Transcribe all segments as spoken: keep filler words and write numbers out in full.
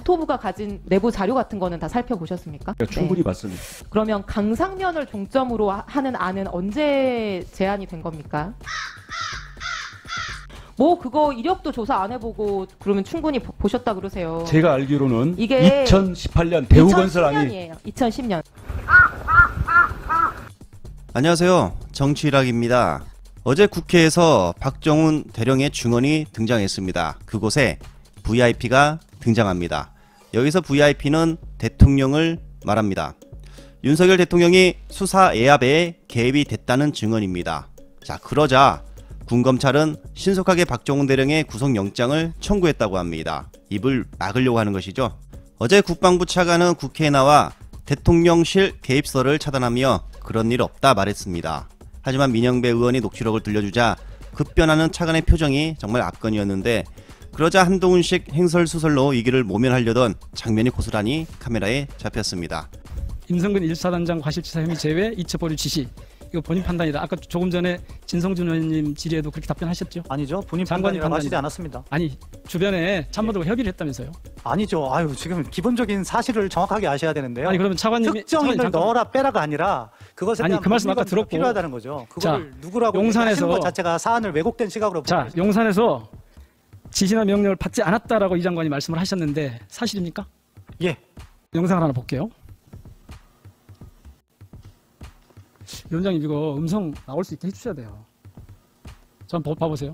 국토부가 가진 내부 자료 같은 거는 다 살펴보셨습니까? 네, 충분히 네. 봤습니다. 그러면 강상면을 종점으로 하는 안은 언제 제안이 된 겁니까? 뭐 그거 이력도 조사 안 해보고 그러면 충분히 보, 보셨다 그러세요. 제가 알기로는 이게 이천십팔 년 대우건설 안이 이천십 년이에요. 이천십 년. 안녕하세요. 정치일학입니다. 어제 국회에서 박정훈 대령의 증언이 등장했습니다. 그곳에 브이아이피가 등장합니다. 여기서 브이아이피는 대통령을 말합니다. 윤석열 대통령이 수사 애압에 개입이 됐다는 증언입니다. 자, 그러자 군검찰은 신속하게 박정훈 대령의 구속영장을 청구했다고 합니다. 입을 막으려고 하는 것이죠. 어제 국방부 차관은 국회에 나와 대통령실 개입설을 차단하며 그런 일 없다 말했습니다. 하지만 민영배 의원이 녹취록을 들려주자 급변하는 차관의 표정이 정말 압권이었는데, 그러자 한동훈식 행설수설로 이 길을 모면하려던 장면이 고스란히 카메라에 잡혔습니다. 임성근 일 사단장 과실치사 혐의 제외 이첩보류 지시, 이거 본인 판단이다. 아까 조금 전에 진성준 의원님 질의에도 그렇게 답변하셨죠? 아니죠. 본인 장관님 판단이라고 하시지 판단이다. 않았습니다. 아니, 주변에 참모들과 협의를 했다면서요? 아니죠. 아유, 지금 기본적인 사실을 정확하게 아셔야 되는데요. 아니, 그러면 차관님이 특정인을 차관님, 잠깐- 넣어라 빼라가 아니라 그것에 아니, 대한 그 말씀 아까 법리가 들었고. 필요하다는 거죠. 그걸 자, 누구라고 용산에서- 하시는 것 자체가 사안을 왜곡된 시각으로 보고 자, 있습니다. 용산에서 지시나 명령을 받지 않았다라고 이 장관이 말씀을 하셨는데 사실입니까? 예. 영상을 하나 볼게요. 위원장님, 이거 음성 나올 수 있게 해주셔야 돼요. 저 한번 봐보세요.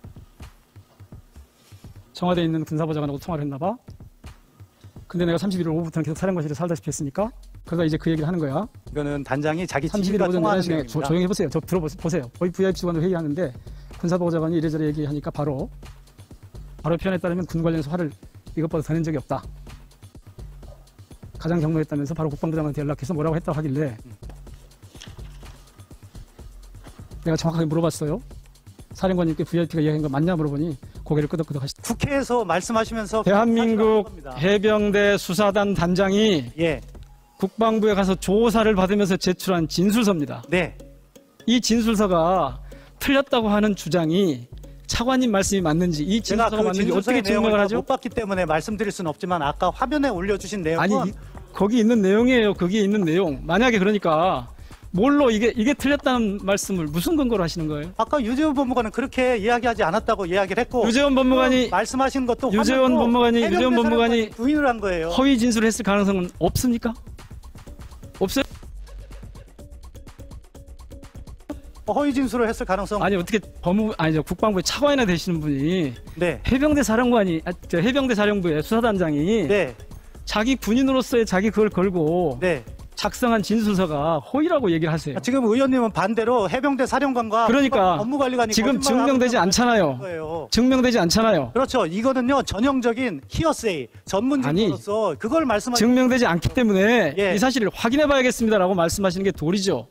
청와대에 있는 군사보좌관하고 통화를 했나봐. 근데 내가 삼십일 일 오후부터는 계속 사령관실에 살다시피 했으니까, 그러다 이제 그 얘기를 하는 거야. 이거는 단장이 자기 삼십일 일 지휘가 오전 통화하는 열한 시에 내용입니다. 조용히 해보세요. 저 들어보세요. 거의 브이아이피 주관으로 회의하는데 군사보좌관이 이래저래 얘기하니까 바로 바로 표현에 따르면 군 관련해서 화를 이것보다 더 낸 적이 없다. 가장 경로했다면서 바로 국방부 장관한테 연락해서 뭐라고 했다고 하길래 내가 정확하게 물어봤어요. 사령관님께 브이아이피가 이야기한 거 맞냐 물어보니 고개를 끄덕끄덕 하시다. 국회에서 말씀하시면서 대한민국 사실을 한 겁니다. 해병대 수사단 단장이 예. 국방부에 가서 조사를 받으면서 제출한 진술서입니다. 네. 이 진술서가 틀렸다고 하는 주장이 차관님 말씀이 맞는지, 이 제가 진술서가 그 맞는지 어떻게 진술서의 증명을 내용을 하죠? 못 봤기 때문에 말씀드릴 수는 없지만 아까 화면에 올려주신 내용은 아니, 이- 거기 있는 내용이에요. 거기에 있는 내용. 만약에 그러니까 뭘로 이게 이게 틀렸다는 말씀을 무슨 근거로 하시는 거예요? 아까 유재훈 법무관은 그렇게 이야기하지 않았다고 이야기를 했고, 유재원 법무관이 그 말씀하신 것도 유재원 화면으로 법무관이- 해병대 유재원 법무관이 사령관이 부인을 한 거예요. 허위 진술을 했을 가능성은 없습니까? 없어요? 허위 진술을 했을 가능성. 아니, 어떻게 법무 아니죠, 국방부의 차관이나 되시는 분이 네. 해병대 사령관이 아, 저 해병대 사령부의 수사단장이 네. 자기 군인으로서의 자기 그걸 걸고 네. 작성한 진술서가 허위라고 얘기를 하세요. 지금 의원님은 반대로 해병대 사령관과 그러니까 법무관리관이 지금 거짓말을 증명되지 하고 않잖아요. 거예요. 증명되지 않잖아요. 그렇죠. 이거는요 전형적인 히어세이 전문 아니, 증거로서 그걸 말씀하시. 증명되지 않기 때문에 예. 이 사실을 확인해 봐야겠습니다라고 말씀하시는 게 도리죠.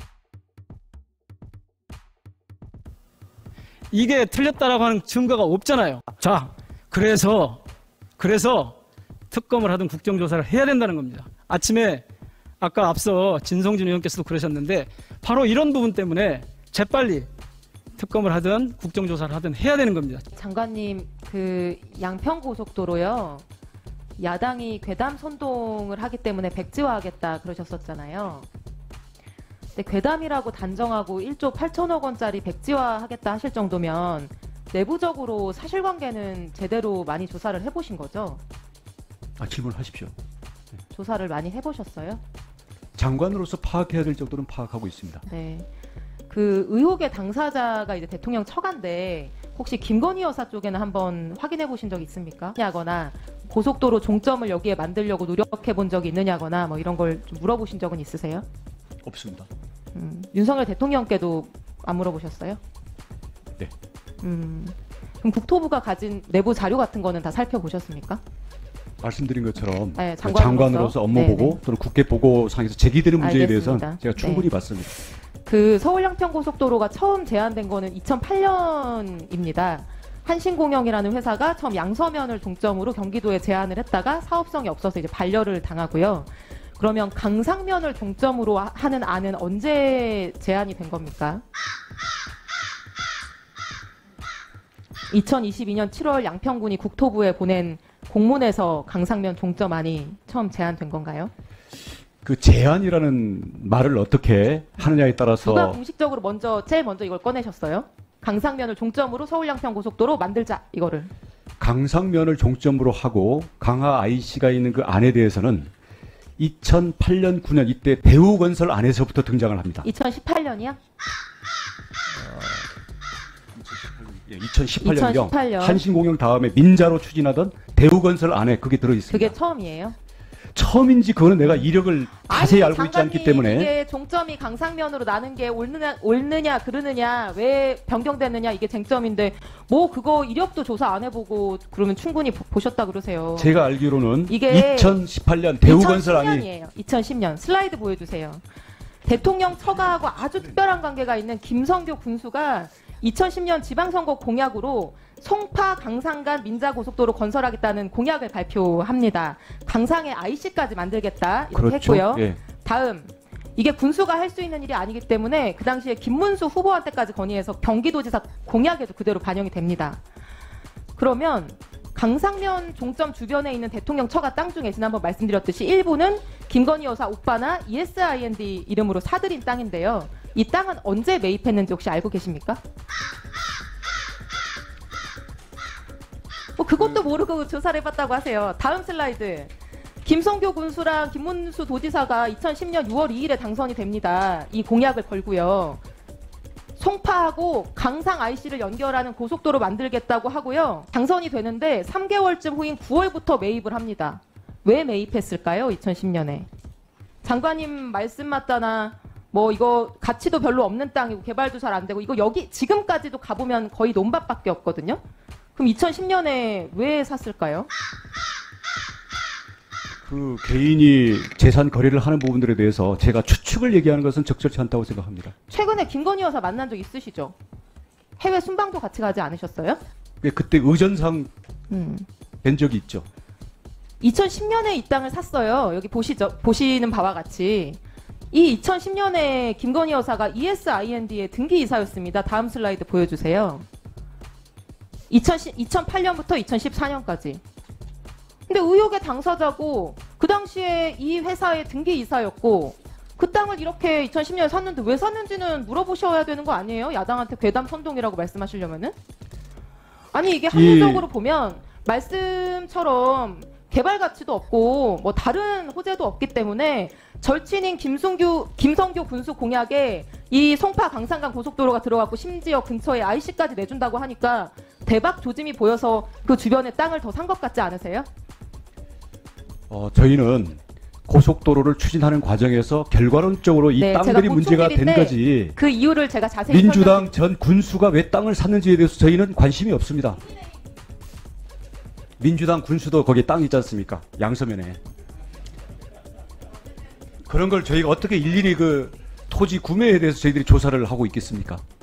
이게 틀렸다라고 하는 증거가 없잖아요. 자, 그래서 그래서 특검을 하든 국정조사를 해야 된다는 겁니다. 아침에 아까 앞서 진성준 의원께서도 그러셨는데 바로 이런 부분 때문에 재빨리 특검을 하든 국정조사를 하든 해야 되는 겁니다. 장관님, 그 양평고속도로요. 야당이 괴담 선동을 하기 때문에 백지화하겠다 그러셨었잖아요. 근데 괴담이라고 단정하고 일조 팔천억 원짜리 백지화하겠다 하실 정도면 내부적으로 사실관계는 제대로 많이 조사를 해보신 거죠? 아, 질문하십시오. 조사를 많이 해보셨어요? 장관으로서 파악해야 될 정도는 파악하고 있습니다. 네. 그 의혹의 당사자가 이제 대통령 처가인데 혹시 김건희 여사 쪽에는 한번 확인해 보신 적 있습니까? 하거나 고속도로 종점을 여기에 만들려고 노력해 본 적이 있느냐거나 뭐 이런 걸 좀 물어보신 적은 있으세요? 없습니다. 음, 윤석열 대통령께도 안 물어보셨어요? 네. 음, 그럼 국토부가 가진 내부 자료 같은 거는 다 살펴보셨습니까? 말씀드린 것처럼 네, 장관으로서. 장관으로서 업무 네네. 보고 또는 국회 보고상에서 제기되는 문제에 알겠습니다. 대해서는 제가 충분히 네. 봤습니다. 그 서울 양평고속도로가 처음 제안된 거는 이천팔 년입니다. 한신공영이라는 회사가 처음 양서면을 종점으로 경기도에 제안을 했다가 사업성이 없어서 이제 반려를 당하고요. 그러면 강상면을 종점으로 하는 안은 언제 제안이 된 겁니까? 이천이십이 년 칠월 양평군이 국토부에 보낸 공문에서 강상면 종점안이 처음 제안된 건가요? 그 제안이라는 말을 어떻게 하느냐에 누가 따라서 공식적으로 먼저 제일 먼저 이걸 꺼내셨어요? 강상면을 종점으로 서울 양평 고속도로 만들자 이거를. 강상면을 종점으로 하고 강하 아이씨가 있는 그 안에 대해서는 이천팔 년, 구 년 이때 대우건설 안에서부터 등장을 합니다. 이천십팔 년이야? 예, 이천십팔 년경 이천십팔 년. 한신공영 다음에 민자로 추진하던 대우건설 안에 그게 들어있습니다. 그게 처음이에요? 처음인지 그거는 내가 이력을 자세히 아니, 알고 있지 않기 장관님, 때문에 이게 종점이 강상면으로 나는 게 옳느냐, 옳느냐 그르느냐 왜 변경됐느냐 이게 쟁점인데 뭐 그거 이력도 조사 안 해보고 그러면 충분히 보, 보셨다 그러세요. 제가 알기로는 이게 이천십팔 년 대우건설 안이 이천십 년이에요. 이천십 년 슬라이드 보여주세요. 대통령 처가하고 아주 특별한 관계가 있는 김성교 군수가 이천십 년 지방선거 공약으로 송파 강상 간 민자고속도로 건설하겠다는 공약을 발표합니다. 강상에 아이씨까지 만들겠다 이렇게 그렇죠. 했고요. 예. 다음 이게 군수가 할 수 있는 일이 아니기 때문에 그 당시에 김문수 후보한테까지 건의해서 경기도지사 공약에도 그대로 반영이 됩니다. 그러면 강상면 종점 주변에 있는 대통령 처가 땅 중에 지난번 말씀드렸듯이 일부는 김건희 여사 오빠나 이에스아이엔디 이름으로 사들인 땅인데요. 이 땅은 언제 매입했는지 혹시 알고 계십니까? 뭐 그것도 모르고 조사를 해봤다고 하세요. 다음 슬라이드. 김성교 군수랑 김문수 도지사가 이천십 년 유월 이일에 당선이 됩니다. 이 공약을 걸고요. 송파하고 강상 아이씨를 연결하는 고속도로 만들겠다고 하고요. 당선이 되는데 삼 개월쯤 후인 구월부터 매입을 합니다. 왜 매입했을까요? 이천십 년에. 장관님 말씀 맞다나 뭐 이거 가치도 별로 없는 땅이고 개발도 잘 안 되고 이거 여기 지금까지도 가보면 거의 논밭밖에 없거든요. 그럼 이천십 년에 왜 샀을까요? 그 개인이 재산 거래를 하는 부분들에 대해서 제가 추측을 얘기하는 것은 적절치 않다고 생각합니다. 최근에 김건희 여사 만난 적 있으시죠? 해외 순방도 같이 가지 않으셨어요? 예, 그때 의전상 음. 뵌 적이 있죠. 이천십 년에 이 땅을 샀어요. 여기 보시죠. 보시는 바와 같이. 이 이천십 년에 김건희 여사가 이에스아이엔디의 등기 이사였습니다. 다음 슬라이드 보여주세요. 이천팔 년부터 이천십사 년까지. 근데 의혹의 당사자고 그 당시에 이 회사의 등기 이사였고 그 땅을 이렇게 이천십 년에 샀는데 왜 샀는지는 물어보셔야 되는 거 아니에요? 야당한테 괴담 선동이라고 말씀하시려면은? 아니 이게 합리적으로 이... 보면 말씀처럼 개발 가치도 없고 뭐 다른 호재도 없기 때문에 절친인 김승규, 김성교 군수 공약에 이 송파 강상간 고속도로가 들어갔고 심지어 근처에 아이씨까지 내준다고 하니까 대박 조짐이 보여서 그 주변에 땅을 더 산 것 같지 않으세요? 어, 저희는 고속도로를 추진하는 과정에서 결과론적으로 이 네, 땅들이 문제가 된 거지. 그 이유를 제가 자세히 민주당 설명드릴게요. 전 군수가 왜 땅을 샀는지에 대해서 저희는 관심이 없습니다. 민주당 군수도 거기 땅 있지 않습니까? 양서면에. 그런 걸 저희가 어떻게 일일이 그 토지 구매에 대해서 저희들이 조사를 하고 있겠습니까?